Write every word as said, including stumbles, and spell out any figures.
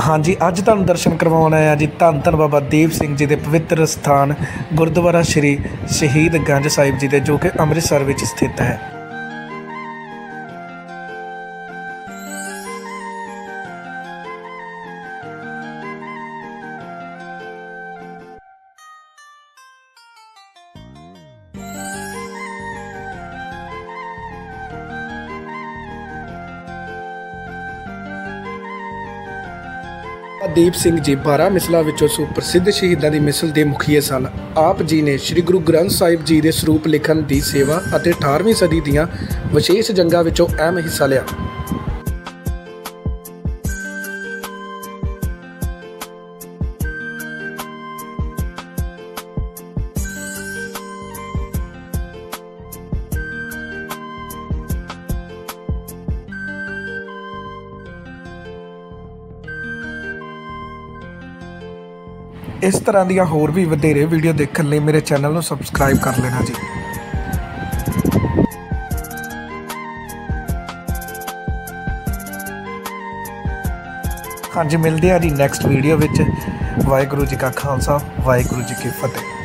हाँ जी, अज तुहानूं दर्शन करवाउण आए जी धन धन बाबा दीप सिंह जी के पवित्र स्थान गुरुद्वारा श्री शहीद गंज साहिब जी के, जो कि अमृतसर में स्थित है। दीप सिंह जी बारह मिसलों विचों सुप्रसिद्ध शहीदों की मिसल के मुखीए सन। आप जी ने श्री गुरु ग्रंथ साहिब जी के सरूप लिखण की सेवा और अठारहवीं सदी दीआं विशेष जंगां विचों अहम हिस्सा लिया। इस तरह दी होर भी वधेरे वीडियो देखने लिए मेरे चैनल को सबसक्राइब कर लेना जी। हाँ जी, मिलते हैं जी नैक्सट वीडियो विच। वाहिगुरू जी का खालसा, वाहिगुरू जी की फतेह।